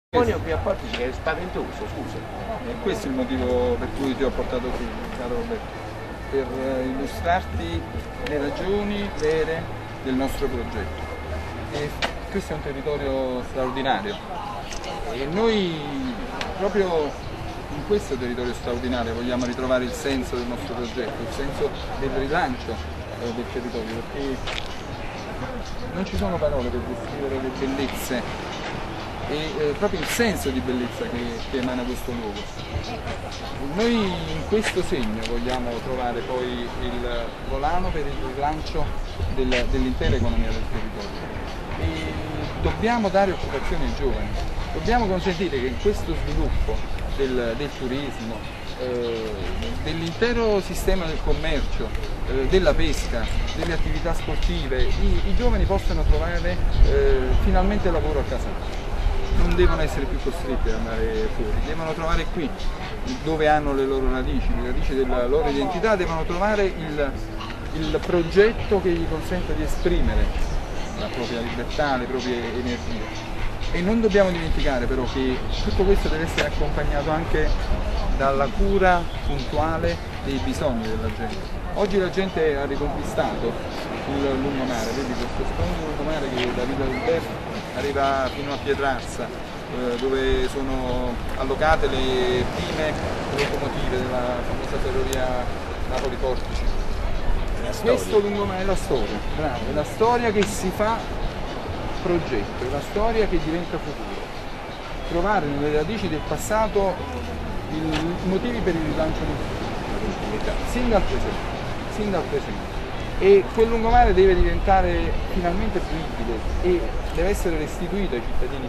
Che a parte è spaventoso, scusa. Questo è il motivo per cui ti ho portato qui, caro Roberto, per illustrarti le ragioni vere del nostro progetto. Questo è un territorio straordinario e noi proprio in questo territorio straordinario vogliamo ritrovare il senso del nostro progetto, il senso del rilancio del territorio, perché non ci sono parole per descrivere le bellezze e proprio il senso di bellezza che emana questo luogo. Noi in questo segno vogliamo trovare poi il volano per il rilancio dell'intera economia del territorio e dobbiamo dare occupazione ai giovani, dobbiamo consentire che in questo sviluppo del turismo, dell'intero sistema del commercio, della pesca, delle attività sportive, i giovani possano trovare finalmente lavoro a casa loro. Non devono essere più costretti ad andare fuori, devono trovare qui dove hanno le loro radici, le radici della loro identità, devono trovare il progetto che gli consenta di esprimere la propria libertà, le proprie energie. E non dobbiamo dimenticare però che tutto questo deve essere accompagnato anche dalla cura puntuale dei bisogni della gente. Oggi la gente ha riconquistato il lungomare, vedi questo splendido lungomare che da Villa d'Alberto arriva fino a Pietrarsa, dove sono allocate le prime locomotive della famosa ferrovia Napoli-Portici. Questo lungomare è la storia, bravo, è la storia che si fa progetto, è la storia che diventa futuro. Trovare nelle radici del passato i motivi per il rilancio del futuro, sin dal presente. E quel lungomare deve diventare finalmente fruibile e deve essere restituito ai cittadini.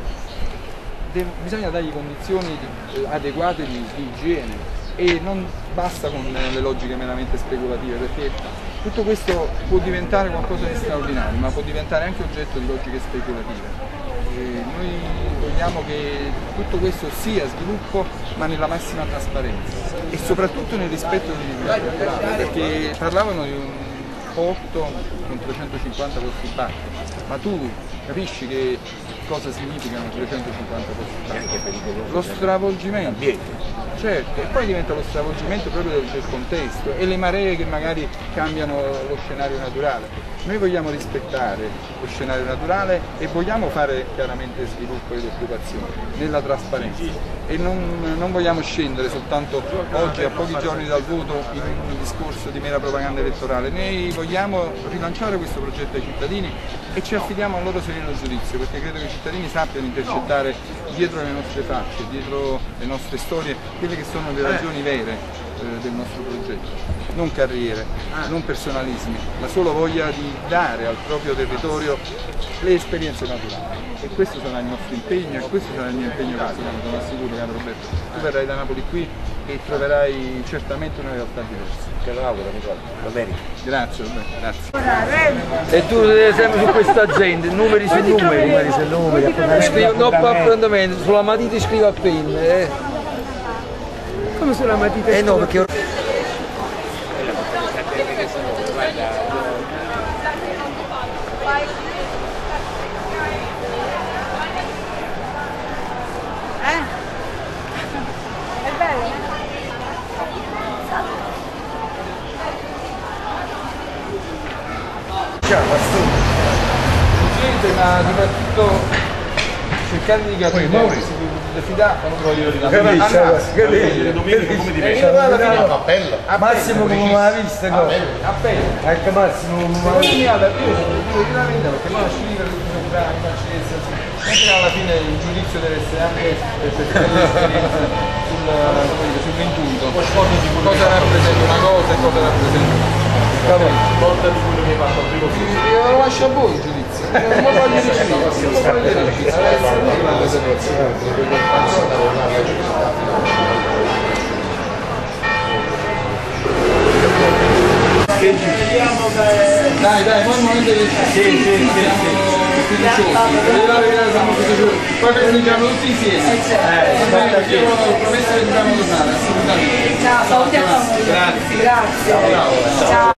Bisogna dargli condizioni adeguate di igiene e non basta con le logiche meramente speculative, perché tutto questo può diventare qualcosa di straordinario, ma può diventare anche oggetto di logiche speculative. Noi vogliamo che tutto questo sia sviluppo, ma nella massima trasparenza e soprattutto nel rispetto dei diritti naturali, perché parlavano di un porto con 350 posti barca, ma tu capisci che cosa significano 350 posti barca? Lo stravolgimento, certo, e poi diventa lo stravolgimento proprio del contesto e le maree che magari cambiano lo scenario naturale. Noi vogliamo rispettare lo scenario naturale e vogliamo fare chiaramente sviluppo ed occupazione nella trasparenza e non vogliamo scendere soltanto oggi a pochi giorni dal voto in un discorso di mera propaganda elettorale. Noi vogliamo rilanciare questo progetto ai cittadini e ci affidiamo al loro sereno giudizio, perché credo che i cittadini sappiano intercettare dietro le nostre facce, dietro le nostre storie, quelle che sono le ragioni vere del nostro progetto, non carriere, non personalismi, ma solo voglia di dare al proprio territorio le esperienze naturali. E questo sarà il nostro impegno e questo sarà il mio impegno personale, te lo assicuro, caro Roberto. Tu verrai da Napoli qui e troverai certamente una realtà diversa. Te lo auguro, Nicola, lo meriti. Grazie Roberto, grazie. E tu sempre su questa gente, numeri su numeri. Scrivo dopo apprendimento, sulla matita scrivo a penna. Come sulla matita? No, perché È bello? Ma soprattutto cercare di capire Massimo come l'ha vista? Ecco Massimo come l'ha vista? perché non scrivere anche alla fine il giudizio deve essere anche sull'intuito, cosa rappresenta una cosa e cosa rappresenta Volta di quello che hai fatto prima. lo lascio a voi il giudizio, non lo voglio Dai, poi il momento che poi festeggiamo tutti insieme. Perché io ho promesso che dobbiamo tornare, assolutamente. Ciao, salutiamo. Grazie. Grazie. Ciao.